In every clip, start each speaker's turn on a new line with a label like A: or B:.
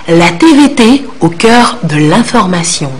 A: La TVT au cœur de l'information.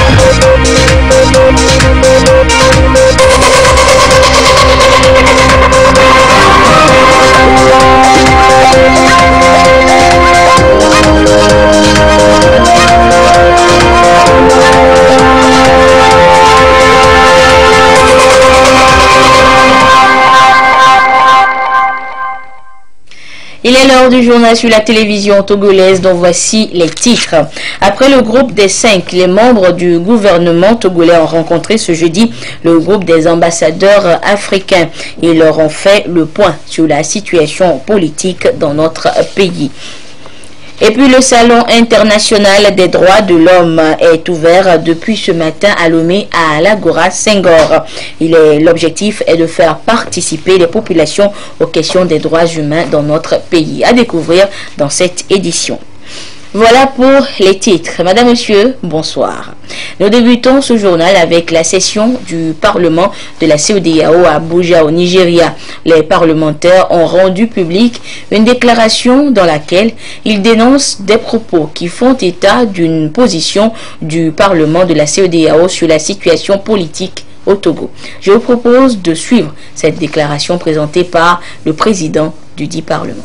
B: Il est l'heure du journal sur la télévision togolaise dont voici les titres. Après le groupe des 5, les membres du gouvernement togolais ont rencontré ce jeudi le groupe des ambassadeurs africains. Ils leur ont fait le point sur la situation politique dans notre pays. Et puis le Salon international des droits de l'homme est ouvert depuis ce matin à Lomé à l'Agora Senghor. L'objectif est de faire participer les populations aux questions des droits humains dans notre pays. À découvrir dans cette édition. Voilà pour les titres. Madame, Monsieur, bonsoir. Nous débutons ce journal avec la session du Parlement de la CEDEAO à Abuja au Nigeria. Les parlementaires ont rendu public une déclaration dans laquelle ils dénoncent des propos qui font état d'une position du Parlement de la CEDEAO sur la situation politique au Togo. Je vous propose de suivre cette déclaration présentée par le président du dit Parlement.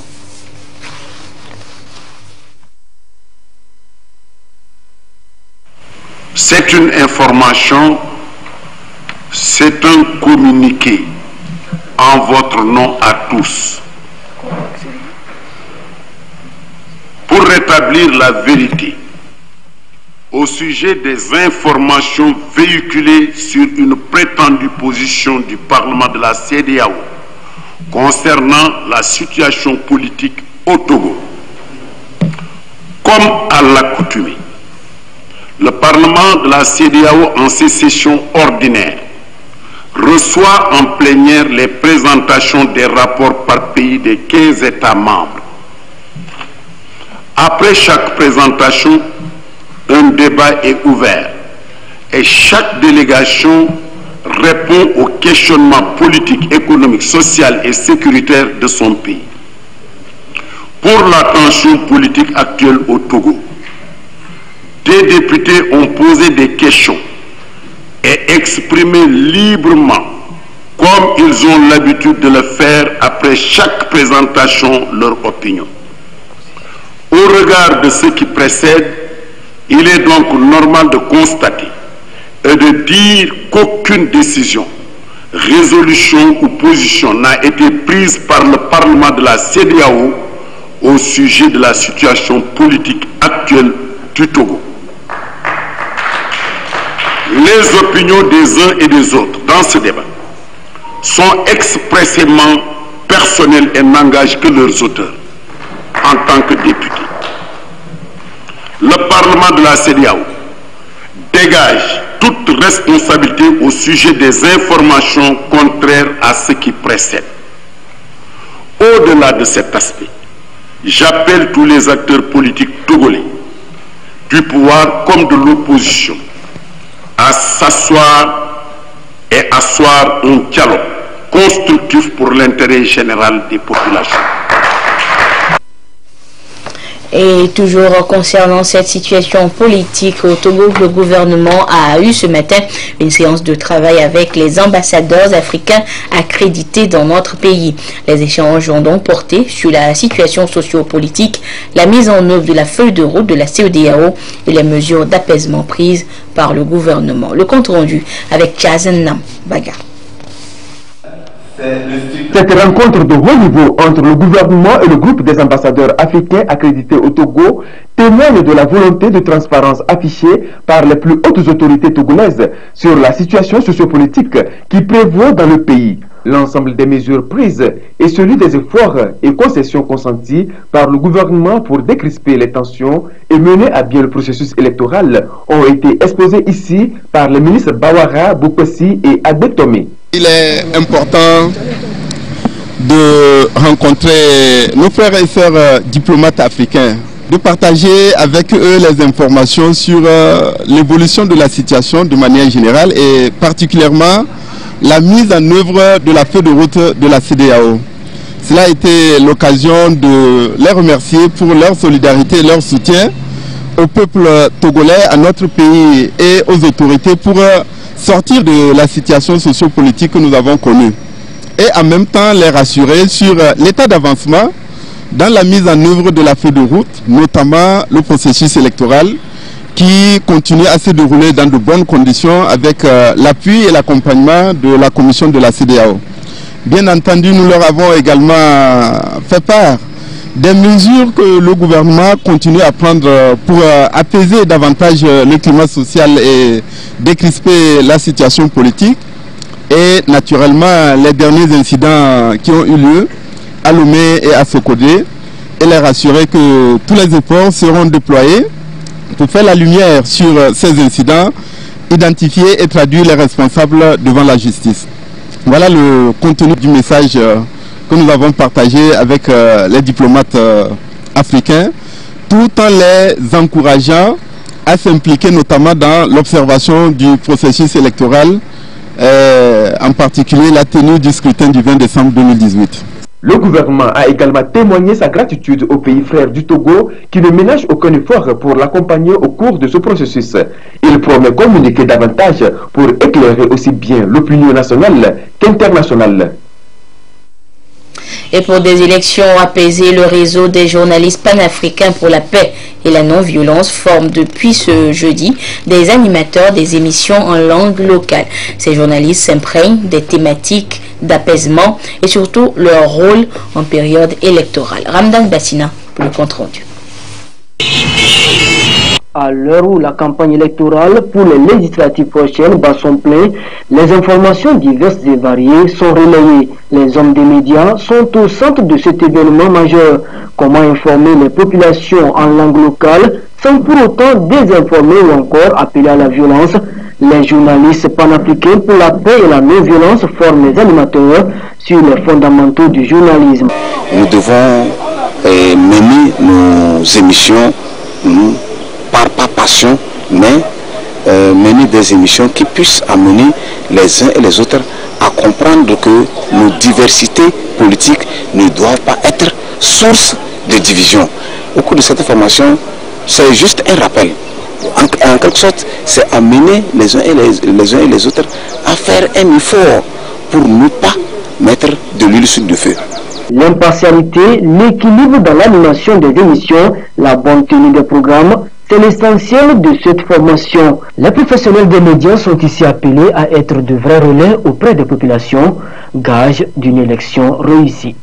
C: C'est une information, c'est un communiqué en votre nom à tous pour rétablir la vérité au sujet des informations véhiculées sur une prétendue position du Parlement de la CEDEAO concernant la situation politique au Togo. Comme à l'accoutumée, le Parlement de la CEDEAO en ses sessions ordinaires reçoit en plénière les présentations des rapports par pays des 15 États membres. Après chaque présentation, un débat est ouvert et chaque délégation répond aux questionnements politiques, économiques, sociaux et sécuritaires de son pays. Pour la tension politique actuelle au Togo, des députés ont posé des questions et exprimé librement, comme ils ont l'habitude de le faire après chaque présentation, leur opinion. Au regard de ce qui précède, il est donc normal de constater et de dire qu'aucune décision, résolution ou position n'a été prise par le Parlement de la CEDEAO au sujet de la situation politique actuelle du Togo. Les opinions des uns et des autres dans ce débat sont expressément personnelles et n'engagent que leurs auteurs en tant que députés. Le Parlement de la CEDEAO dégage toute responsabilité au sujet des informations contraires à ce qui précède. Au-delà de cet aspect, j'appelle tous les acteurs politiques togolais, du pouvoir comme de l'opposition, à s'asseoir et asseoir un dialogue constructif pour l'intérêt général des populations.
B: Et toujours concernant cette situation politique au Togo, le gouvernement a eu ce matin une séance de travail avec les ambassadeurs africains accrédités dans notre pays. Les échanges ont donc porté sur la situation socio-politique, la mise en œuvre de la feuille de route de la CEDEAO et les mesures d'apaisement prises par le gouvernement. Le compte rendu avec Chazen Baga.
D: Cette rencontre de haut niveau entre le gouvernement et le groupe des ambassadeurs africains accrédités au Togo témoigne de la volonté de transparence affichée par les plus hautes autorités togolaises sur la situation sociopolitique qui prévaut dans le pays. L'ensemble des mesures prises et celui des efforts et concessions consentis par le gouvernement pour décrisper les tensions et mener à bien le processus électoral ont été exposés ici par les ministres Bawara, Boukossi et Adbetomé.
E: Il est important de rencontrer nos frères et sœurs diplomates africains, de partager avec eux les informations sur l'évolution de la situation de manière générale et particulièrement la mise en œuvre de la feuille de route de la CEDEAO. Cela a été l'occasion de les remercier pour leur solidarité et leur soutien au peuple togolais, à notre pays et aux autorités pour sortir de la situation sociopolitique que nous avons connue. Et en même temps les rassurer sur l'état d'avancement dans la mise en œuvre de la feuille de route, notamment le processus électoral qui continue à se dérouler dans de bonnes conditions avec l'appui et l'accompagnement de la commission de la CEDEAO. Bien entendu, nous leur avons également fait part des mesures que le gouvernement continue à prendre pour apaiser davantage le climat social et décrisper la situation politique. Et naturellement, les derniers incidents qui ont eu lieu à Lomé et à Sokodé, et les rassurer que tous les efforts seront déployés pour faire la lumière sur ces incidents, identifier et traduire les responsables devant la justice. Voilà le contenu du message que nous avons partagé avec les diplomates africains, tout en les encourageant à s'impliquer notamment dans l'observation du processus électoral, en particulier la tenue du scrutin du 20 décembre 2018.
D: Le gouvernement a également témoigné sa gratitude au pays frère du Togo qui ne ménage aucun effort pour l'accompagner au cours de ce processus. Il promet communiquer davantage pour éclairer aussi bien l'opinion nationale qu'internationale.
B: Et pour des élections apaisées, le réseau des journalistes panafricains pour la paix et la non-violence forme depuis ce jeudi des animateurs des émissions en langue locale. Ces journalistes s'imprègnent des thématiques d'apaisement et surtout leur rôle en période électorale. Ramdan Bassina, le compte rendu.
F: À l'heure où la campagne électorale pour les législatives prochaines bat son plein, les informations diverses et variées sont relayées. Les hommes des médias sont au centre de cet événement majeur. Comment informer les populations en langue locale sans pour autant désinformer ou encore appeler à la violence? Les journalistes panafricains pour la paix et la non-violence forment les animateurs sur les fondamentaux du journalisme.
G: Nous devons mener nos émissions pas passion, mais mener des émissions qui puissent amener les uns et les autres à comprendre que nos diversités politiques ne doivent pas être source de division. Au cours de cette formation, c'est juste un rappel. En quelque sorte, c'est amener les uns et les autres à faire un effort pour ne pas mettre de l'huile sur le feu.
F: L'impartialité, l'équilibre dans l'animation des émissions, la bonne tenue des programmes, c'est l'essentiel de cette formation. Les professionnels des médias sont ici appelés à être de vrais relais auprès des populations, gage d'une élection réussie.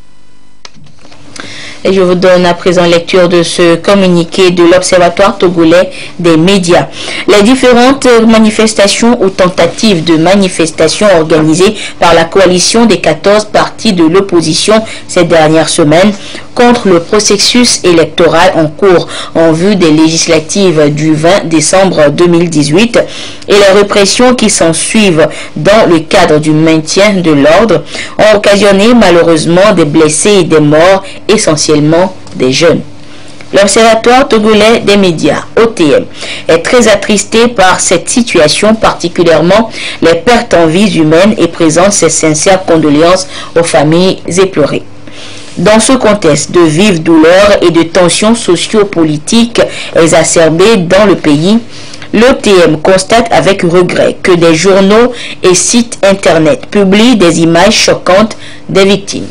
B: Et je vous donne à présent lecture de ce communiqué de l'Observatoire togolais des médias. Les différentes manifestations ou tentatives de manifestations organisées par la coalition des 14 partis de l'opposition ces dernières semaines contre le processus électoral en cours en vue des législatives du 20 décembre 2018 et les répressions qui s'en suivent dans le cadre du maintien de l'ordre ont occasionné malheureusement des blessés et des morts, essentiellement des jeunes. L'Observatoire togolais des médias, OTM, est très attristé par cette situation, particulièrement les pertes en vies humaines, et présente ses sincères condoléances aux familles éplorées. Dans ce contexte de vives douleurs et de tensions socio-politiques exacerbées dans le pays, l'OTM constate avec regret que des journaux et sites internet publient des images choquantes des victimes.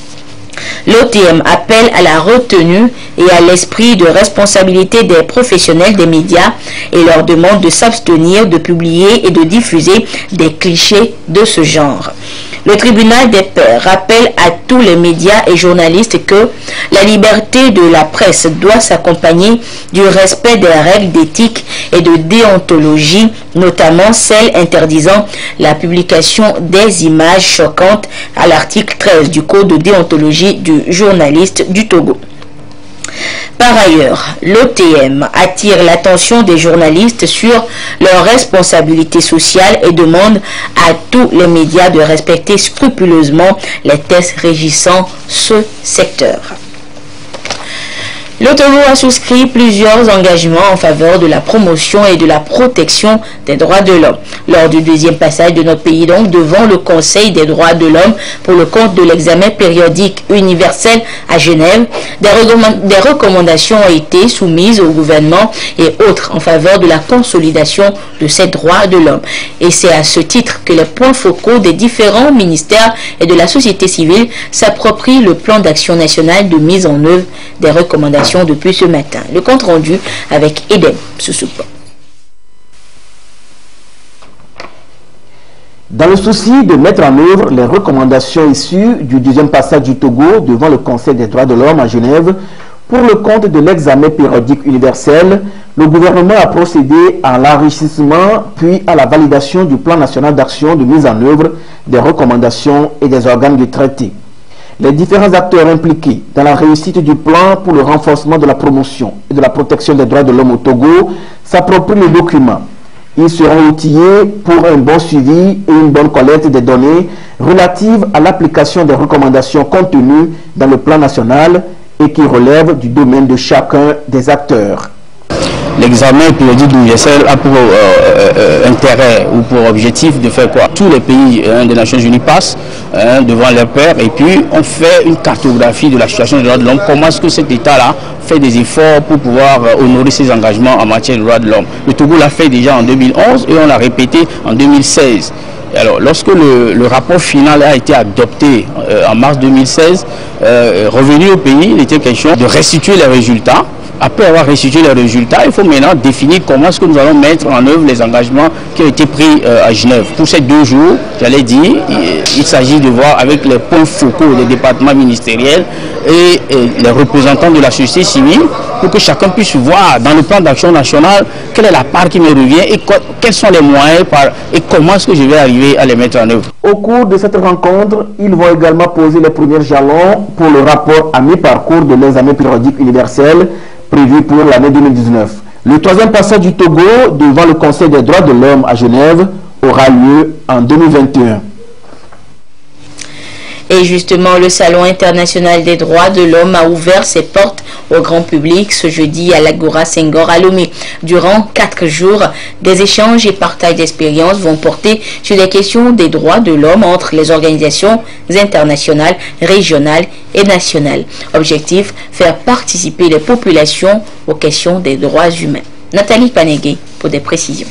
B: L'OTM appelle à la retenue et à l'esprit de responsabilité des professionnels des médias et leur demande de s'abstenir de publier et de diffuser des clichés de ce genre. Le tribunal des pairs rappelle à tous les médias et journalistes que la liberté de la presse doit s'accompagner du respect des règles d'éthique et de déontologie, notamment celles interdisant la publication des images choquantes à l'article 13 du Code de déontologie du journaliste du Togo. Par ailleurs, l'OTM attire l'attention des journalistes sur leurs responsabilités sociales et demande à tous les médias de respecter scrupuleusement les textes régissant ce secteur. Le Togo a souscrit plusieurs engagements en faveur de la promotion et de la protection des droits de l'homme. Lors du deuxième passage de notre pays, donc, devant le Conseil des droits de l'homme pour le compte de l'examen périodique universel à Genève, des recommandations ont été soumises au gouvernement et autres en faveur de la consolidation de ces droits de l'homme. Et c'est à ce titre que les points focaux des différents ministères et de la société civile s'approprient le plan d'action national de mise en œuvre des recommandations depuis ce matin. Le compte rendu avec Edem Sousoupa.
H: Dans le souci de mettre en œuvre les recommandations issues du deuxième passage du Togo devant le Conseil des droits de l'homme à Genève, pour le compte de l'examen périodique universel, le gouvernement a procédé à l'enrichissement puis à la validation du plan national d'action de mise en œuvre des recommandations et des organes du traité. Les différents acteurs impliqués dans la réussite du plan pour le renforcement de la promotion et de la protection des droits de l'homme au Togo s'approprient le document. Ils seront outillés pour un bon suivi et une bonne collecte des données relatives à l'application des recommandations contenues dans le plan national et qui relèvent du domaine de chacun des acteurs.
I: L'examen périodique universel a pour intérêt ou pour objectif de faire quoi? Tous les pays des Nations Unies passent devant leurs pairs et puis on fait une cartographie de la situation des droits de l'homme. Comment est-ce que cet État-là fait des efforts pour pouvoir honorer ses engagements en matière de droits de l'homme? Le Togo l'a fait déjà en 2011 et on l'a répété en 2016. Alors, lorsque le rapport final a été adopté en mars 2016, revenu au pays, il était question de restituer les résultats. Après avoir restitué les résultats, il faut maintenant définir comment est-ce que nous allons mettre en œuvre les engagements qui ont été pris à Genève. Pour ces 2 jours, j'allais dire, il s'agit de voir avec les points focaux des départements ministériels et les représentants de la société civile pour que chacun puisse voir dans le plan d'action national quelle est la part qui me revient et quels sont les moyens et comment est-ce que je vais arriver à les mettre en œuvre.
H: Au cours de cette rencontre, ils vont également poser les premiers jalons pour le rapport à mi-parcours de l'examen périodique universel prévu pour l'année 2019. Le troisième passage du Togo devant le Conseil des droits de l'homme à Genève aura lieu en 2021.
B: Et justement, le Salon international des droits de l'homme a ouvert ses portes au grand public ce jeudi à l'Agora Senghor à Lomé. Durant 4 jours, des échanges et partages d'expériences vont porter sur les questions des droits de l'homme entre les organisations internationales, régionales et nationales. Objectif, faire participer les populations aux questions des droits humains. Nathalie Panegué pour des précisions.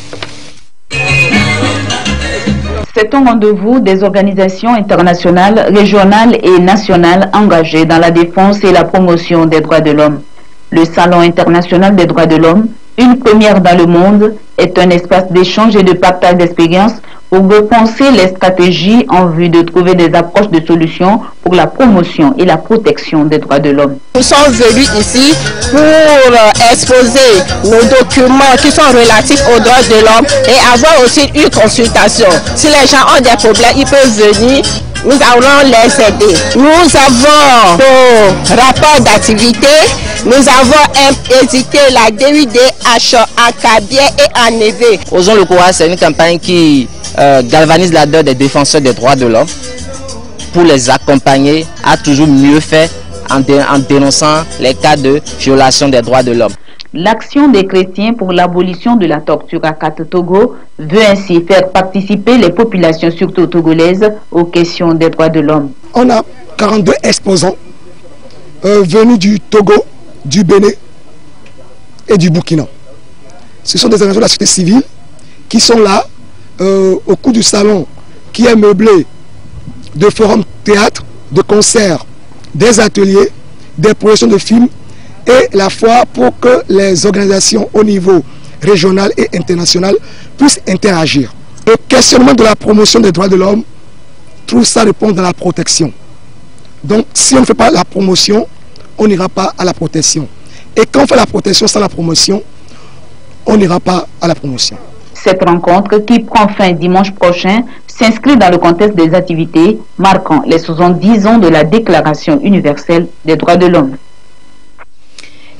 J: C'est un rendez-vous des organisations internationales, régionales et nationales engagées dans la défense et la promotion des droits de l'homme. Le Salon international des droits de l'homme, une première dans le monde, est un espace d'échange et de partage d'expériences pour repenser les stratégies en vue de trouver des approches de solutions pour la promotion et la protection des droits de l'homme.
K: Nous sommes venus ici pour exposer nos documents qui sont relatifs aux droits de l'homme et avoir aussi une consultation. Si les gens ont des problèmes, ils peuvent venir. Nous allons les aider. Nous avons nos rapports d'activité. Nous avons édité la DUDH à Kabier et à Névé.
L: Osons le courage, c'est une campagne qui galvanise l'ardeur des défenseurs des droits de l'homme pour les accompagner à toujours mieux faire en dénonçant les cas de violation des droits de l'homme.
J: L'action des chrétiens pour l'abolition de la torture à Togo veut ainsi faire participer les populations, surtout togolaises, aux questions des droits de l'homme.
M: On a 42 exposants venus du Togo, du Bénin et du Burkina. Ce sont des organisations de la société civile qui sont là au cours du salon qui est meublé de forums théâtre, de concerts, des ateliers, des projections de films et la foi pour que les organisations au niveau régional et international puissent interagir. Le questionnement de la promotion des droits de l'homme trouve sa réponse dans la protection. Donc si on ne fait pas la promotion, on n'ira pas à la protection. Et quand on fait la protection sans la promotion, on n'ira pas à la promotion.
J: Cette rencontre, qui prend fin dimanche prochain, s'inscrit dans le contexte des activités marquant les 70 ans de la Déclaration universelle des droits de l'homme.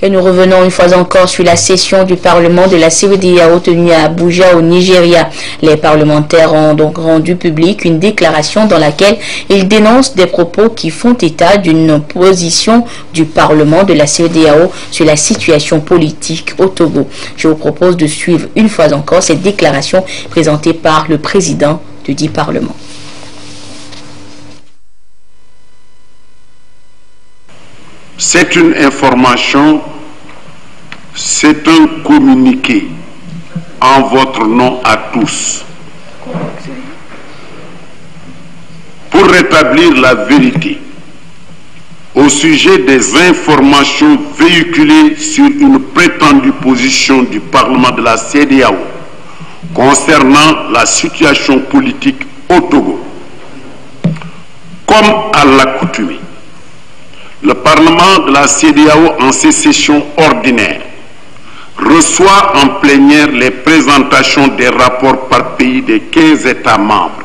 B: Et nous revenons une fois encore sur la session du Parlement de la CEDEAO tenue à Abuja au Nigeria. Les parlementaires ont donc rendu public une déclaration dans laquelle ils dénoncent des propos qui font état d'une position du Parlement de la CEDEAO sur la situation politique au Togo. Je vous propose de suivre une fois encore cette déclaration présentée par le président du dit Parlement.
C: C'est une information, c'est un communiqué en votre nom à tous pour rétablir la vérité au sujet des informations véhiculées sur une prétendue position du Parlement de la CEDEAO concernant la situation politique au Togo. Comme à l'accoutumée, le Parlement de la CEDEAO en ses sessions ordinaires reçoit en plénière les présentations des rapports par pays des 15 États membres.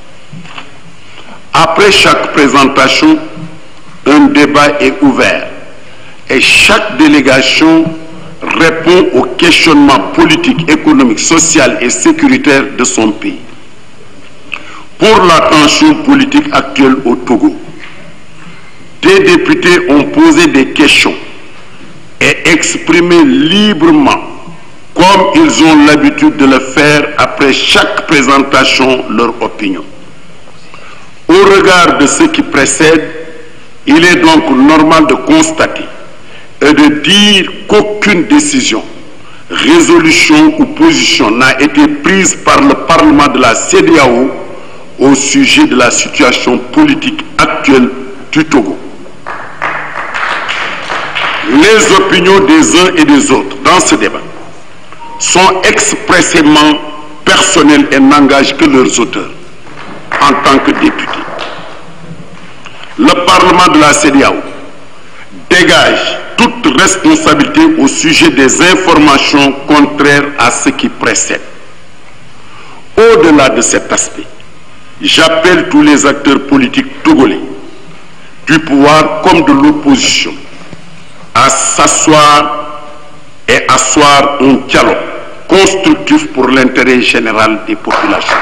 C: Après chaque présentation, un débat est ouvert et chaque délégation répond aux questionnements politiques, économiques, sociaux et sécuritaires de son pays. Pour la tension politique actuelle au Togo, des députés ont posé des questions et exprimé librement, comme ils ont l'habitude de le faire après chaque présentation, leur opinion. Au regard de ce qui précède, il est donc normal de constater et de dire qu'aucune décision, résolution ou position n'a été prise par le Parlement de la CEDEAO au sujet de la situation politique actuelle du Togo. Les opinions des uns et des autres dans ce débat sont expressément personnelles et n'engagent que leurs auteurs en tant que députés. Le Parlement de la CEDEAO dégage toute responsabilité au sujet des informations contraires à ce qui précède. Au-delà de cet aspect, j'appelle tous les acteurs politiques togolais, du pouvoir comme de l'opposition, à s'asseoir et asseoir un dialogue constructif pour l'intérêt général des populations.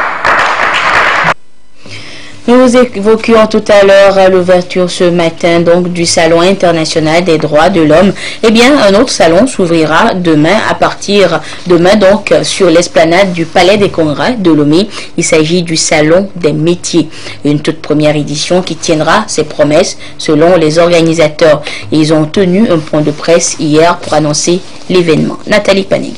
B: Nous évoquions tout à l'heure à l'ouverture ce matin donc du Salon international des droits de l'homme. Eh bien, un autre salon s'ouvrira demain donc sur l'esplanade du Palais des Congrès de Lomé. Il s'agit du Salon des métiers. Une toute première édition qui tiendra ses promesses selon les organisateurs. Ils ont tenu un point de presse hier pour annoncer l'événement. Nathalie Panigé.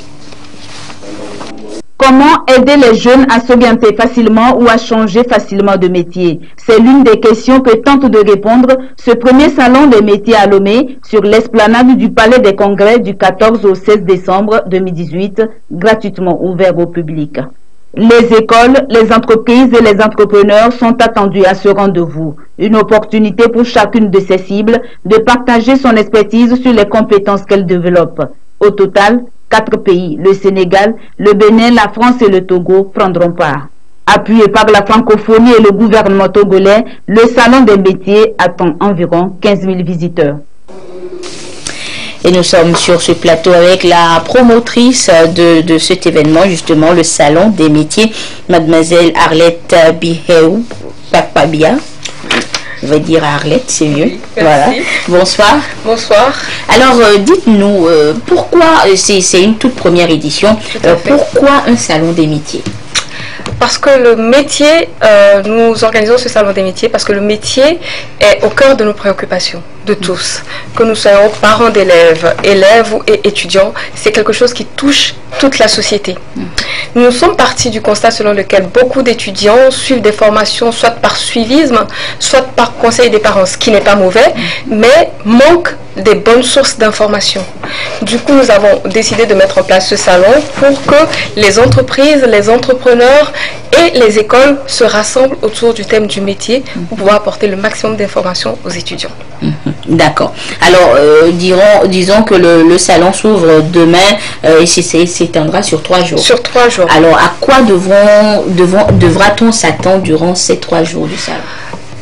J: Comment aider les jeunes à s'orienter facilement ou à changer facilement de métier? C'est l'une des questions que tente de répondre ce premier salon des métiers à Lomé sur l'esplanade du Palais des Congrès du 14 au 16 décembre 2018, gratuitement ouvert au public. Les écoles, les entreprises et les entrepreneurs sont attendus à ce rendez-vous. Une opportunité pour chacune de ces cibles de partager son expertise sur les compétences qu'elle développe. Au total, 4 pays, le Sénégal, le Bénin, la France et le Togo prendront part. Appuyé par la francophonie et le gouvernement togolais, le Salon des métiers attend environ 15 000 visiteurs.
B: Et nous sommes sur ce plateau avec la promotrice de cet événement, justement le Salon des métiers, Mademoiselle Arlette Biheu Papabia. Je vais dire à Arlette, c'est mieux.
N: Oui,
B: voilà. Bonsoir.
N: Bonsoir.
B: Alors, dites-nous, pourquoi, c'est une toute première édition, pourquoi un salon des métiers?
N: Parce que le métier, nous organisons ce salon des métiers parce que le métier est au cœur de nos préoccupations, de tous. Que nous soyons parents d'élèves, élèves et étudiants, c'est quelque chose qui touche toute la société. Nous sommes partis du constat selon lequel beaucoup d'étudiants suivent des formations soit par suivisme, soit par conseil des parents, ce qui n'est pas mauvais, mais manquent des bonnes sources d'informations. Du coup, nous avons décidé de mettre en place ce salon pour que les entreprises, les entrepreneurs et les écoles se rassemblent autour du thème du métier pour pouvoir apporter le maximum d'informations aux étudiants.
B: D'accord. Alors, disons que le salon s'ouvre demain et s'étendra sur 3 jours.
N: Sur 3 jours.
B: Alors, à quoi devra-t-on s'attendre durant ces 3 jours du salon?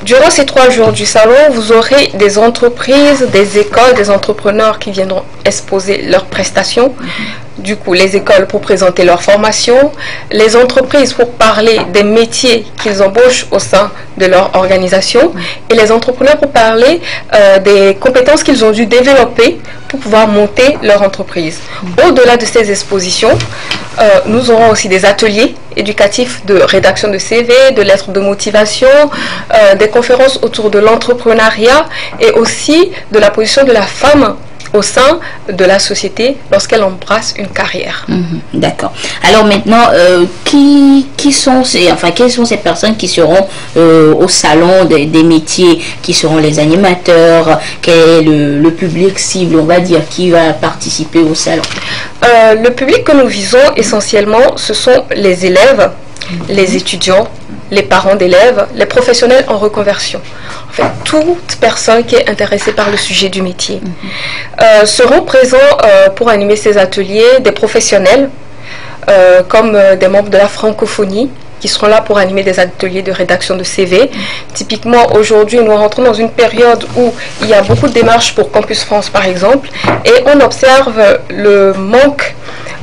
N: Durant ces 3 jours du salon, vous aurez des entreprises, des écoles, des entrepreneurs qui viendront exposer leurs prestations. Du coup, les écoles pour présenter leur formation, les entreprises pour parler des métiers qu'ils embauchent au sein de leur organisation et les entrepreneurs pour parler des compétences qu'ils ont dû développer pour pouvoir monter leur entreprise. Au-delà de ces expositions, nous aurons aussi des ateliers éducatifs de rédaction de CV, de lettres de motivation, des conférences autour de l'entrepreneuriat et aussi de la position de la femme au sein de la société lorsqu'elle embrasse une carrière.
B: D'accord. Alors maintenant, quelles sont ces personnes qui seront au salon des métiers, qui seront les animateurs, quel est le public cible, on va dire, qui va participer au salon?
N: Le public que nous visons essentiellement, ce sont les élèves, les étudiants, les parents d'élèves, les professionnels en reconversion. En fait, toute personne qui est intéressée par le sujet du métier. Seront présents pour animer ces ateliers des professionnels comme des membres de la francophonie qui seront là pour animer des ateliers de rédaction de CV. Typiquement, aujourd'hui, nous rentrons dans une période où il y a beaucoup de démarches pour Campus France, par exemple, et on observe le manque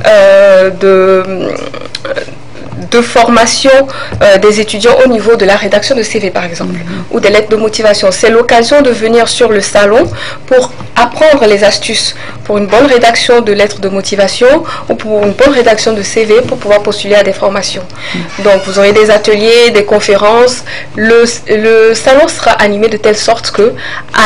N: de formation des étudiants au niveau de la rédaction de CV par exemple ou des lettres de motivation. C'est l'occasion de venir sur le salon pour apprendre les astuces pour une bonne rédaction de lettres de motivation ou pour une bonne rédaction de CV pour pouvoir postuler à des formations. Donc vous aurez des ateliers, des conférences. Le salon sera animé de telle sorte que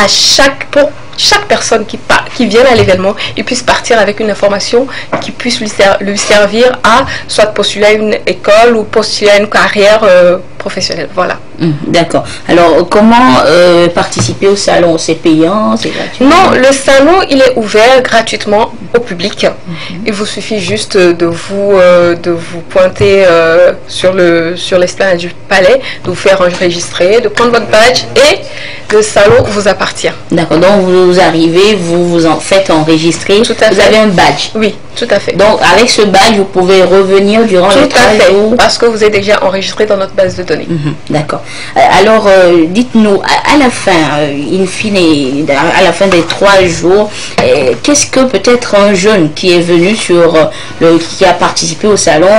N: pour chaque personne qui vient à l'événement, il puisse partir avec une information qui puisse lui servir à soit postuler à une école ou postuler à une carrière professionnelle. Voilà.
B: D'accord. Alors, comment participer au salon? C'est payant? C'est gratuit?
N: Non, le salon, il est ouvert gratuitement au public. Il vous suffit juste de vous pointer sur l'esplanade du palais, de vous faire enregistrer, de prendre votre badge et le salon vous appartient.
B: D'accord. Donc, vous arrivez, vous en faites enregistrer.
N: Tout à fait.
B: Vous avez un badge?
N: Oui, tout à fait.
B: Donc, avec ce badge, vous pouvez revenir durant les 3 jours?
N: Parce que vous êtes déjà enregistré dans notre base de données.
B: D'accord. Alors, dites-nous, à la fin, in fine, à la fin des 3 jours, qu'est-ce que peut-être un jeune qui est venu qui a participé au salon,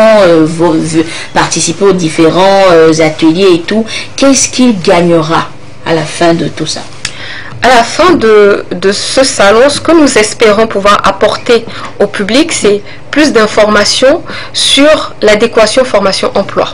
B: participé aux différents ateliers et tout, qu'est-ce qu'il gagnera à la fin de tout ça?
N: À la fin de ce salon, ce que nous espérons pouvoir apporter au public, c'est plus d'informations sur l'adéquation formation-emploi,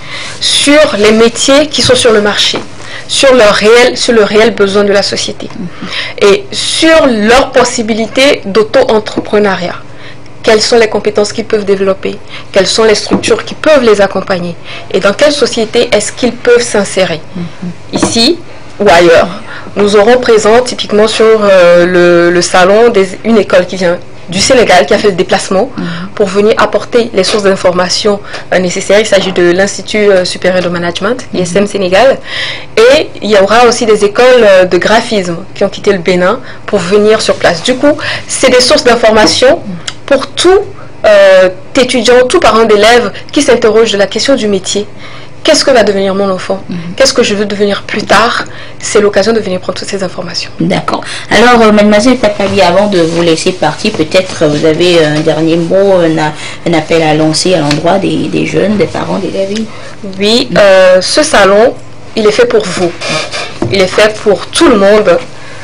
N: sur les métiers qui sont sur le marché, sur le réel besoin de la société et sur leurs possibilités d'auto-entrepreneuriat. Quelles sont les compétences qu'ils peuvent développer, quelles sont les structures qui peuvent les accompagner et dans quelle société est-ce qu'ils peuvent s'insérer, ici ou ailleurs. Nous aurons présent typiquement sur le salon une école qui vient du Sénégal qui a fait le déplacement pour venir apporter les sources d'informations nécessaires. Il s'agit de l'Institut supérieur de management, ISM Sénégal. Et il y aura aussi des écoles de graphisme qui ont quitté le Bénin pour venir sur place. Du coup, c'est des sources d'informations pour tout étudiant, tout parent d'élève qui s'interroge de la question du métier. Qu'est-ce que va devenir mon enfant? Qu'est-ce que je veux devenir plus tard? C'est l'occasion de venir prendre toutes ces informations.
B: D'accord. Alors, mademoiselle Papabi, avant de vous laisser partir, peut-être vous avez un dernier mot, un appel à lancer à l'endroit des jeunes, des parents d'élèves?
N: Oui, ce salon, il est fait pour vous. Il est fait pour tout le monde.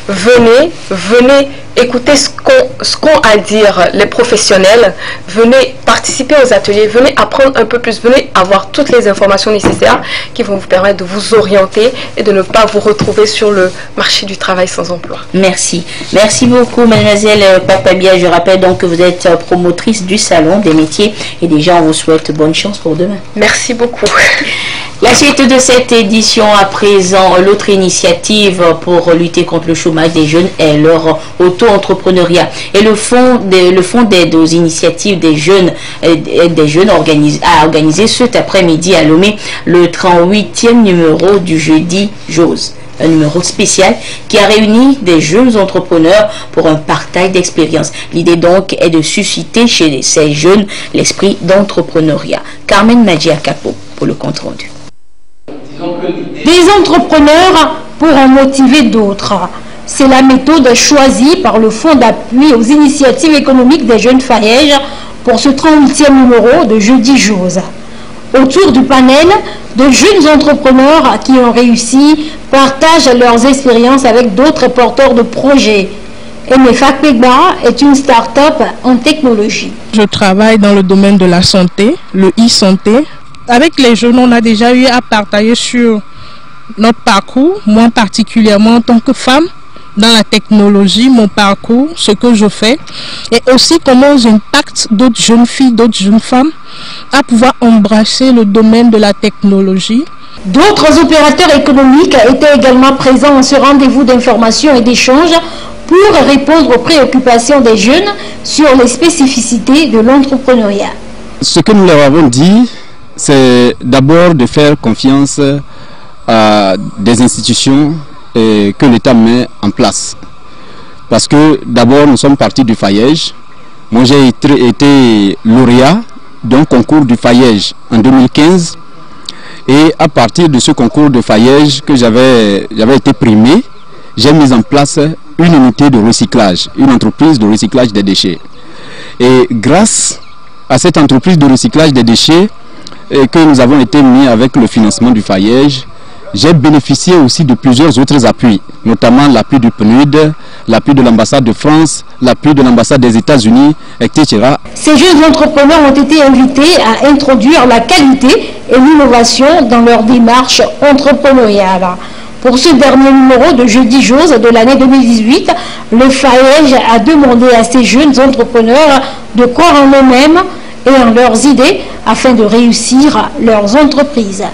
N: Venez écouter ce qu'ont à dire les professionnels, venez participer aux ateliers, venez apprendre un peu plus, venez avoir toutes les informations nécessaires qui vont vous permettre de vous orienter et de ne pas vous retrouver sur le marché du travail sans emploi.
B: Merci. Merci beaucoup, mademoiselle Papabia. Je rappelle donc que vous êtes promotrice du salon des métiers et déjà on vous souhaite bonne chance pour demain.
N: Merci beaucoup.
B: La suite de cette édition à présent, l'autre initiative pour lutter contre le chômage des jeunes est leur auto-entrepreneuriat. Et le fonds d'aide aux initiatives des jeunes a organisé cet après-midi à Lomé le 38e numéro du jeudi JOSE. Un numéro spécial qui a réuni des jeunes entrepreneurs pour un partage d'expérience. L'idée donc est de susciter chez ces jeunes l'esprit d'entrepreneuriat. Carmen Magia Capo pour le compte rendu.
O: Disons Des entrepreneurs pour en motiver d'autres. C'est la méthode choisie par le Fonds d'appui aux initiatives économiques des jeunes Fayèges pour ce 30e numéro de Jeudi Jose. Autour du panel, de jeunes entrepreneurs qui ont réussi partagent leurs expériences avec d'autres porteurs de projets. MFA Pegba est une start-up en technologie.
P: Je travaille dans le domaine de la santé, le e-santé. Avec les jeunes, on a déjà eu à partager sur notre parcours, moi particulièrement en tant que femme, dans la technologie, mon parcours, ce que je fais, et aussi comment j'impacte d'autres jeunes filles, d'autres jeunes femmes à pouvoir embrasser le domaine de la technologie.
O: D'autres opérateurs économiques étaient également présents à ce rendez-vous d'information et d'échange pour répondre aux préoccupations des jeunes sur les spécificités de l'entrepreneuriat.
Q: Ce que nous leur avons dit, c'est d'abord de faire confiance à des institutions que l'État met en place. Parce que d'abord nous sommes partis du Fayège. Moi j'ai été lauréat d'un concours du Fayège en 2015. Et à partir de ce concours de Fayège que j'avais été primé, j'ai mis en place une unité de recyclage, une entreprise de recyclage des déchets. Et grâce à cette entreprise de recyclage des déchets que nous avons été mis avec le financement du Fayège, j'ai bénéficié aussi de plusieurs autres appuis, notamment l'appui du PNUD, l'appui de l'ambassade de France, l'appui de l'ambassade des États-Unis, etc.
O: Ces jeunes entrepreneurs ont été invités à introduire la qualité et l'innovation dans leur démarche entrepreneuriale. Pour ce dernier numéro de Jeudi Jose de l'année 2018, le Fayège a demandé à ces jeunes entrepreneurs de croire en eux-mêmes et en leurs idées afin de réussir leurs entreprises.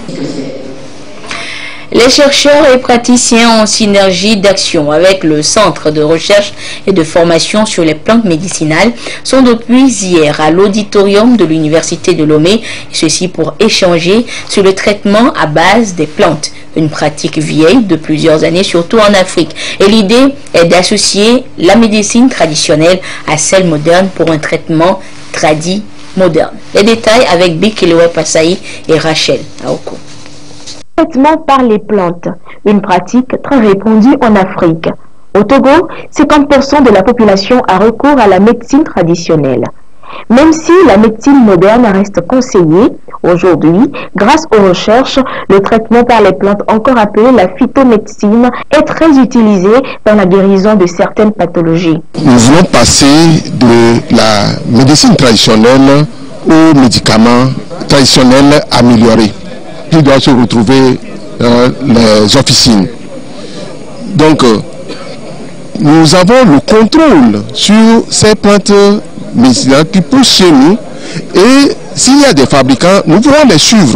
B: Les chercheurs et praticiens en synergie d'action avec le Centre de recherche et de formation sur les plantes médicinales sont depuis hier à l'auditorium de l'Université de Lomé, ceci pour échanger sur le traitement à base des plantes, une pratique vieille de plusieurs années, surtout en Afrique. Et l'idée est d'associer la médecine traditionnelle à celle moderne pour un traitement tradit moderne. Les détails avec Bikilewe Passaï et Rachel Aoko.
R: Traitement par les plantes, une pratique très répandue en Afrique. Au Togo, 50% de la population a recours à la médecine traditionnelle. Même si la médecine moderne reste conseillée, aujourd'hui, grâce aux recherches, le traitement par les plantes, encore appelé la phytomédecine, est très utilisé dans la guérison de certaines pathologies.
S: Nous voulons passer de la médecine traditionnelle aux médicaments traditionnels améliorés qui doivent se retrouver dans les officines. Donc, nous avons le contrôle sur ces plantes médicinales qui poussent chez nous, et s'il y a des fabricants, nous pouvons les suivre,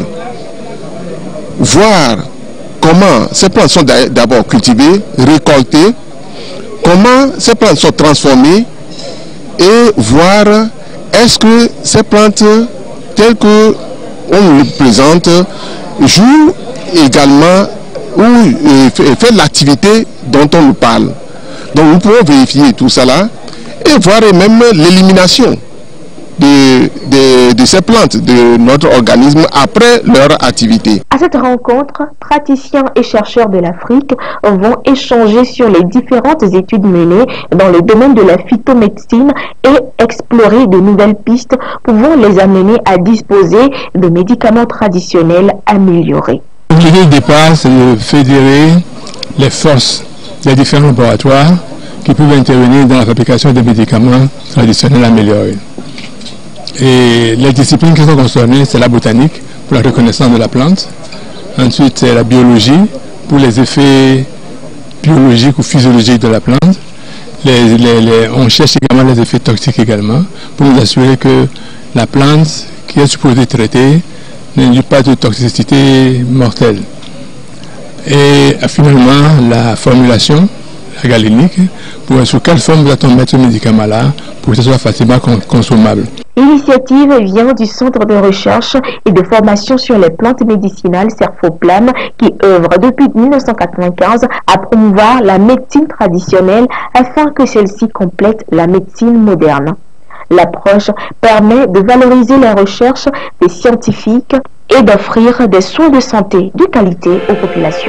S: voir comment ces plantes sont d'abord cultivées, récoltées, comment ces plantes sont transformées, et voir est-ce que ces plantes telles que on les présente joue également ou fait l'activité dont on nous parle. Donc nous pouvons vérifier tout cela et voir même l'élimination de ces plantes de notre organisme après leur activité.
R: À cette rencontre, praticiens et chercheurs de l'Afrique vont échanger sur les différentes études menées dans le domaine de la phytomédecine et explorer de nouvelles pistes pouvant les amener à disposer de médicaments traditionnels améliorés.
T: L'idée de départ, c'est de fédérer les forces des différents laboratoires qui peuvent intervenir dans la fabrication des médicaments traditionnels améliorés. Et les disciplines qui sont concernées, c'est la botanique pour la reconnaissance de la plante. Ensuite, c'est la biologie pour les effets biologiques ou physiologiques de la plante. On cherche également les effets toxiques également pour nous assurer que la plante qui est supposée traiter n'induit pas de toxicité mortelle. Et finalement, la formulation, la galénique, pour sur quelle forme doit-on mettre ce médicament-là pour que ce soit facilement consommable.
R: L'initiative vient du Centre de recherche et de formation sur les plantes médicinales Cerfoplam qui œuvre depuis 1995 à promouvoir la médecine traditionnelle afin que celle-ci complète la médecine moderne. L'approche permet de valoriser les recherches des scientifiques et d'offrir des soins de santé de qualité aux populations.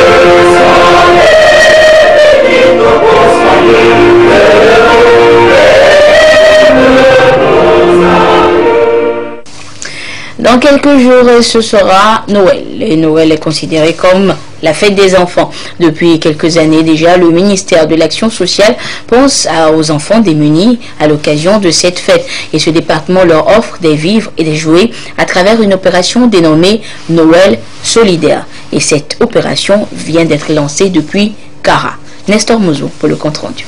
B: Dans quelques jours, ce sera Noël. Et Noël est considéré comme la fête des enfants. Depuis quelques années déjà, le ministère de l'Action sociale pense aux enfants démunis à l'occasion de cette fête. Et ce département leur offre des vivres et des jouets à travers une opération dénommée Noël solidaire. Et cette opération vient d'être lancée depuis Kara. Nestor Mozo pour le compte rendu.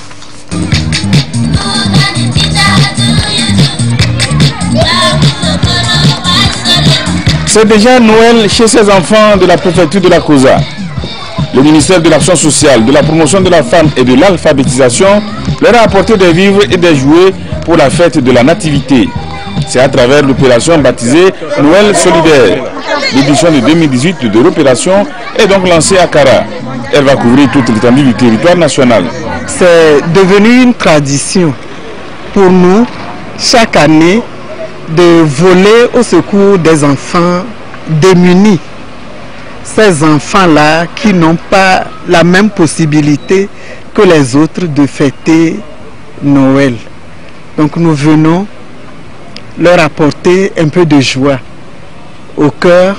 U: C'est déjà Noël chez ces enfants de la préfecture de la Kosa. Le ministère de l'Action sociale, de la promotion de la femme et de l'alphabétisation leur a apporté des vivres et des jouets pour la fête de la nativité. C'est à travers l'opération baptisée Noël solidaire. L'édition de 2018 de l'opération est donc lancée à Kara. Elle va couvrir toute l'étendue du territoire national.
V: C'est devenu une tradition pour nous, chaque année, de voler au secours des enfants démunis. Ces enfants-là qui n'ont pas la même possibilité que les autres de fêter Noël. Donc nous venons leur apporter un peu de joie au cœur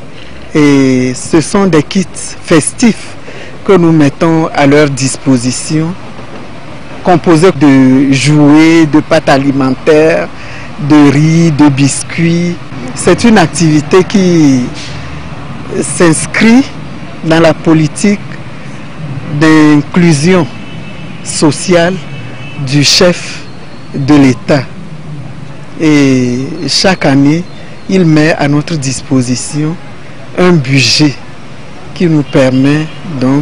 V: et ce sont des kits festifs que nous mettons à leur disposition, composés de jouets, de pâtes alimentaires, de riz, de biscuits. C'est une activité qui s'inscrit dans la politique d'inclusion sociale du chef de l'État. Et chaque année, il met à notre disposition un budget qui nous permet donc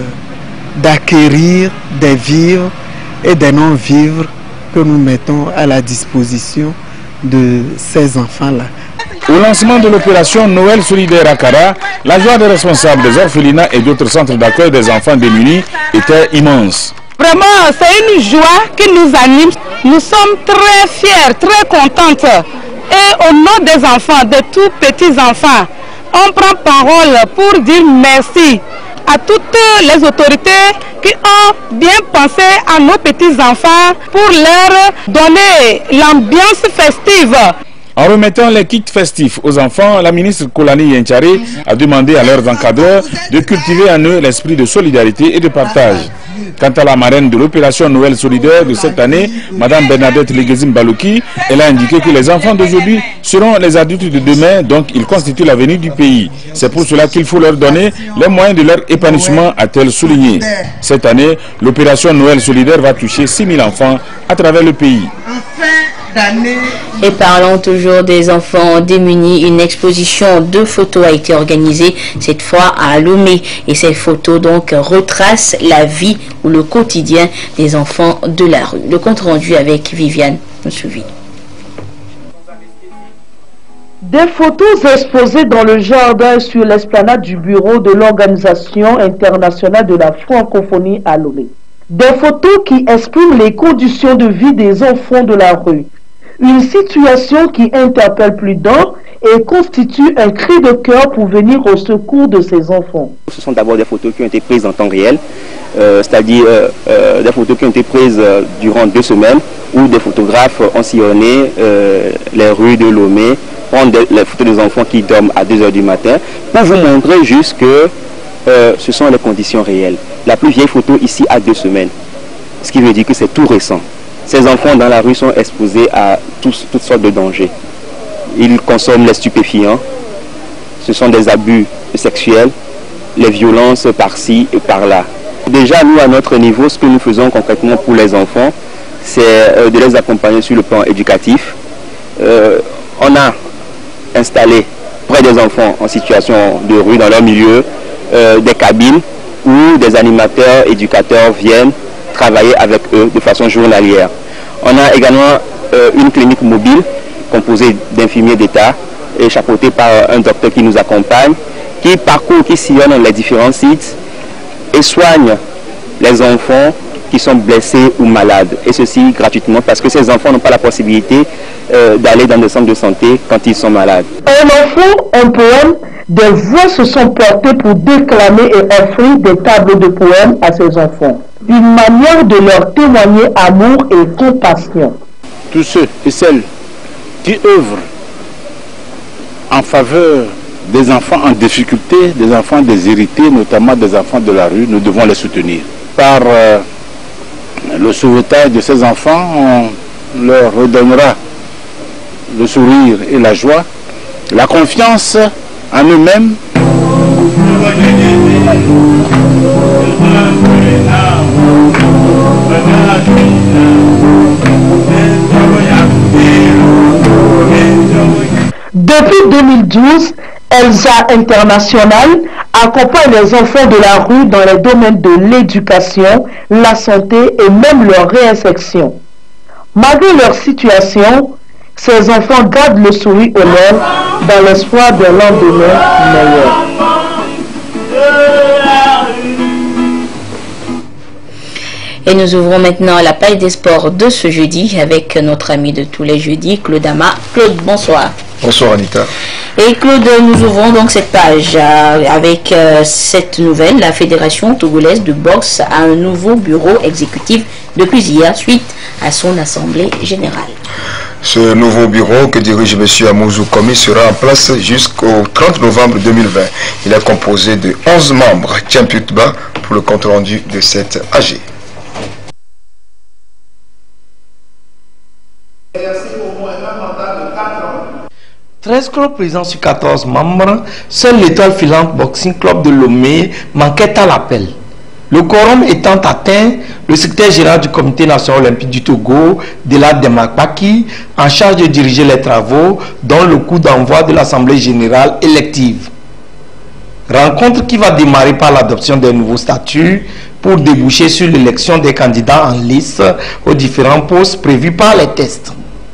V: d'acquérir des vivres et des non-vivres que nous mettons à la disposition de ces enfants-là.
U: Au lancement de l'opération Noël solidaire à Kara, la joie des responsables des orphelinats et d'autres centres d'accueil des enfants démunis était immense.
W: Vraiment, c'est une joie qui nous anime. Nous sommes très fiers, très contentes. Et au nom des enfants, de tous petits enfants, on prend parole pour dire merci à toutes les autorités qui ont bien pensé à nos petits enfants pour leur donner l'ambiance festive.
U: En remettant les kits festifs aux enfants, la ministre Kolani Yenchare a demandé à leurs encadreurs de cultiver en eux l'esprit de solidarité et de partage. Quant à la marraine de l'opération Noël solidaire de cette année, Mme Bernadette Legezim Balouki, elle a indiqué que les enfants d'aujourd'hui seront les adultes de demain, donc ils constituent l'avenir du pays. C'est pour cela qu'il faut leur donner les moyens de leur épanouissement, a-t-elle souligné. Cette année, l'opération Noël solidaire va toucher 6 000 enfants à travers le pays.
B: Et parlons toujours des enfants démunis, une exposition de photos a été organisée cette fois à Lomé et ces photos donc retracent la vie ou le quotidien des enfants de la rue. Le compte rendu avec Viviane Moussouvi.
X: Des photos exposées dans le jardin sur l'esplanade du bureau de l'Organisation internationale de la francophonie à Lomé. Des photos qui expriment les conditions de vie des enfants de la rue. Une situation qui interpelle plus d'un et constitue un cri de cœur pour venir au secours de ces enfants.
Y: Ce sont d'abord des photos qui ont été prises en temps réel, c'est-à-dire des photos qui ont été prises durant 2 semaines où des photographes ont sillonné les rues de Lomé, prendre les photos des enfants qui dorment à 2 h du matin pour vous montrer juste que ce sont les conditions réelles. La plus vieille photo ici a 2 semaines, ce qui veut dire que c'est tout récent. Ces enfants dans la rue sont exposés à toutes sortes de dangers. Ils consomment les stupéfiants, ce sont des abus sexuels, les violences par-ci et par-là. Déjà, nous, à notre niveau, ce que nous faisons concrètement pour les enfants, c'est de les accompagner sur le plan éducatif. On a installé près des enfants en situation de rue, dans leur milieu, des cabines où des animateurs, éducateurs viennent travailler avec eux de façon journalière. On a également une clinique mobile composée d'infirmiers d'État et chapeautée par un docteur qui nous accompagne, qui parcourt, qui sillonne les différents sites et soigne les enfants qui sont blessés ou malades. Et ceci gratuitement parce que ces enfants n'ont pas la possibilité d'aller dans des centres de santé quand ils sont malades.
X: Un enfant, un poème, des voix se sont portées pour déclamer et offrir des tableaux de poèmes à ces enfants. Une manière de leur témoigner amour et compassion.
A: Tous ceux et celles qui œuvrent en faveur des enfants en difficulté, des enfants déshérités, notamment des enfants de la rue, nous devons les soutenir. Par le sauvetage de ces enfants, on leur redonnera le sourire et la joie, la confiance en eux-mêmes.
X: Depuis 2012, Elsa International accompagne les enfants de la rue dans les domaines de l'éducation, la santé et même leur réinsertion. Malgré leur situation, ces enfants gardent le sourire aux lèvres dans l'espoir d'un lendemain meilleur.
B: Et nous ouvrons maintenant la page des sports de ce jeudi avec notre ami de tous les jeudis, Claude Ama. Claude, bonsoir.
D: Bonsoir Anita.
B: Et Claude, nous ouvrons donc cette page avec cette nouvelle. La Fédération togolaise de boxe a un nouveau bureau exécutif depuis hier suite à son assemblée générale.
D: Ce nouveau bureau que dirige M. Amouzou Komi sera en place jusqu'au 30 novembre 2020. Il est composé de 11 membres. Tiens Putba pour le compte rendu de cette AG.
E: 13 clubs présents sur 14 membres, seul l'étoile filante Boxing Club de Lomé manquait à l'appel. Le quorum étant atteint, le secrétaire général du Comité national olympique du Togo, Dela Demakpaki, en charge de diriger les travaux, dont le coup d'envoi de l'Assemblée générale élective. Rencontre qui va démarrer par l'adoption des nouveaux statuts pour déboucher sur l'élection des candidats en liste aux différents postes prévus par les tests.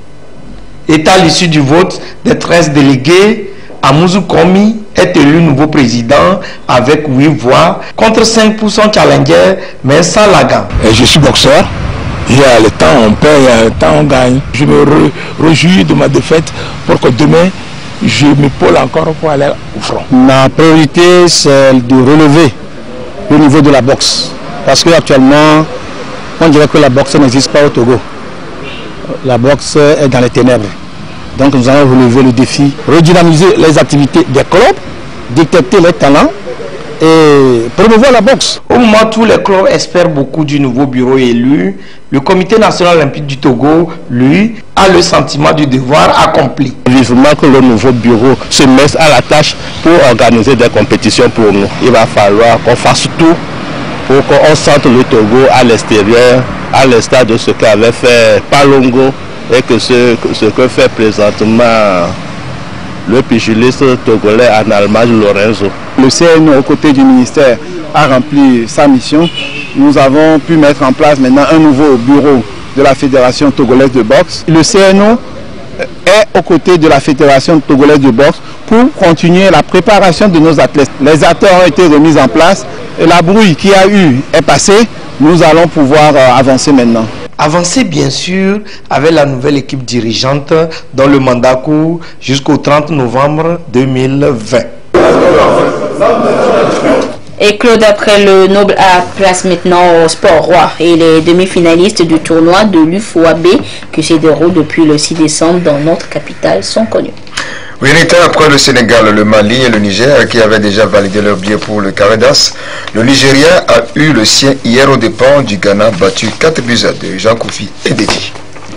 E: Et à l'issue du vote des 13 délégués, Amouzou Komi est élu nouveau président avec 8 voix contre 5 pour son challenger, mais sans Lagan.
A: Je suis boxeur. Il y a le temps on perd, il y a le temps on gagne. Je me réjouis de ma défaite pour que demain, je m'épaule encore pour aller au front.
F: Ma priorité, c'est de relever le niveau de la boxe. Parce qu'actuellement, on dirait que la boxe n'existe pas au Togo. La boxe est dans les ténèbres. Donc nous allons relever le défi, redynamiser les activités des clubs, détecter les talents et promouvoir la boxe.
E: Au moment où tous les clubs espèrent beaucoup du nouveau bureau élu, le Comité national olympique du Togo, lui, a le sentiment du devoir accompli.
A: Vivement que le nouveau bureau se mette à la tâche pour organiser des compétitions pour nous. Il va falloir qu'on fasse tout pour qu'on sente le Togo à l'extérieur, à l'instar de ce qu'avait fait Palongo et que ce que fait présentement le pugiliste togolais en Allemagne, Lorenzo.
F: Le CNO, aux côtés du ministère, a rempli sa mission. Nous avons pu mettre en place maintenant un nouveau bureau de la Fédération togolaise de boxe. Le CNO est aux côtés de la Fédération togolaise de boxe pour continuer la préparation de nos athlètes. Les acteurs ont été remis en place et la brouille qui a eu est passée. Nous allons pouvoir avancer maintenant.
E: Avancer bien sûr avec la nouvelle équipe dirigeante dont le mandat court jusqu'au 30 novembre 2020.
B: Et Claude, après le Noble A, place maintenant au Sport Roi et les demi-finalistes du tournoi de l'UFOAB qui se déroule depuis le 6 décembre dans notre capitale sont connus.
D: Oui, Anita, après le Sénégal, le Mali et le Niger qui avaient déjà validé leur billet pour le Caradas, le Nigeria a eu le sien hier aux dépens du Ghana battu 4 buts à 2. Jean Koufi et Dédi.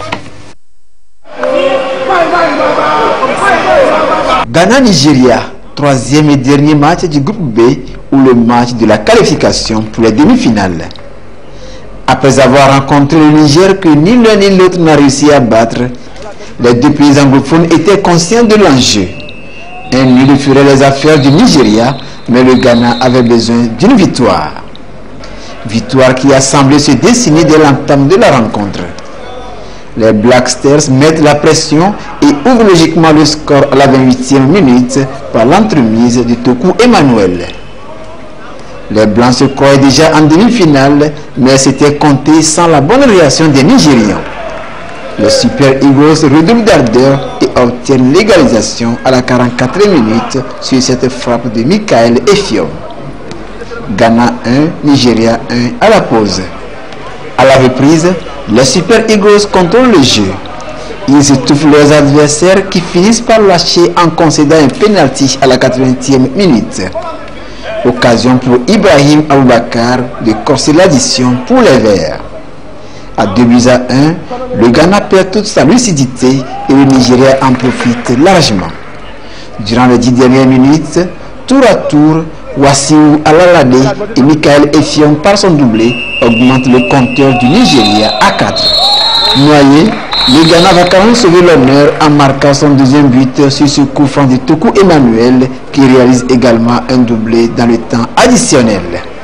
G: Ghana-Nigeria, troisième et dernier match du groupe B ou le match de la qualification pour les demi-finales. Après avoir rencontré le Niger que ni l'un ni l'autre n'a réussi à battre, les deux pays anglophones étaient conscients de l'enjeu. Un nul ferait les affaires du Nigeria, mais le Ghana avait besoin d'une victoire. Victoire qui a semblé se dessiner dès l'entame de la rencontre. Les Black Stars mettent la pression et ouvrent logiquement le score à la 28e minute par l'entremise de Toku Emmanuel. Les Blancs se croyaient déjà en demi-finale, mais c'était compté sans la bonne réaction des Nigérians. Les Super Eagles redoublent d'ardeur et obtiennent l'égalisation à la 44e minute sur cette frappe de Michael Effiong. Ghana 1, Nigeria 1 à la pause. À la reprise, les Super Eagles contrôlent le jeu. Ils étouffent leurs adversaires qui finissent par lâcher en concédant un penalty à la 80e minute. Occasion pour Ibrahim Aboubakar de corser l'addition pour les Verts. À 2-1, le Ghana perd toute sa lucidité et le Nigeria en profite largement. Durant les 10 dernières minutes, tour à tour, Wassiou Alalade et Michael Effiong par son doublé augmentent le compteur du Nigeria à 4. Noyé, le Ghana va quand même sauver l'honneur en marquant son deuxième but sur ce coup franc de Toku Emmanuel qui réalise également un doublé dans le temps additionnel.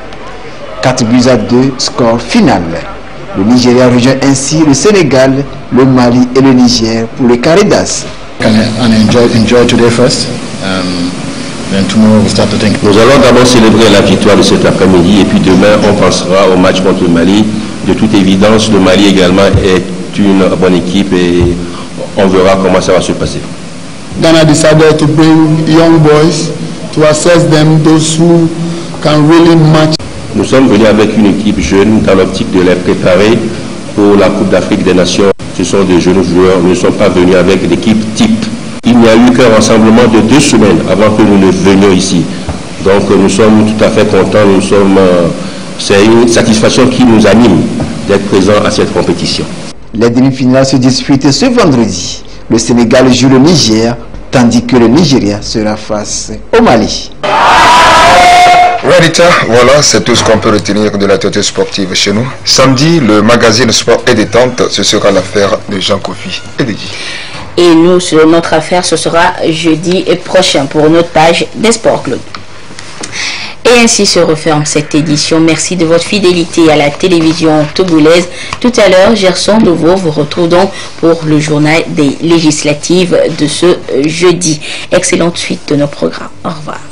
G: 4-2, score final. Le Nigeria rejoint ainsi le Sénégal, le Mali et le Niger pour le carré d'as.
H: Nous allons d'abord célébrer la victoire de cet après-midi et puis demain on pensera au match contre le Mali. De toute évidence, le Mali également est une bonne équipe et on verra comment ça va se passer.
I: Ghana decided to bring young boys to assess them, those who can really match.
H: Nous sommes venus avec une équipe jeune dans l'optique de les préparer pour la Coupe d'Afrique des Nations. Ce sont des jeunes joueurs, nous ne sommes pas venus avec l'équipe type. Il n'y a eu qu'un rassemblement de 2 semaines avant que nous ne venions ici. Donc nous sommes tout à fait contents, c'est une satisfaction qui nous anime d'être présents à cette compétition.
G: Les demi-finales se disputent ce vendredi. Le Sénégal joue le Niger, tandis que le Nigeria sera face au Mali.
D: Radita, voilà, c'est tout ce qu'on peut retenir de l'actualité sportive chez nous. Samedi, le magazine Sport et Détente, ce sera l'affaire de Jean Kofi et Dédi.
B: Et nous, sur notre affaire, ce sera jeudi prochain pour notre page des Sports Club. Et ainsi se referme cette édition. Merci de votre fidélité à la télévision togolaise. Tout à l'heure, Gerson Deveau vous retrouve donc pour le journal des législatives de ce jeudi. Excellente suite de nos programmes. Au revoir.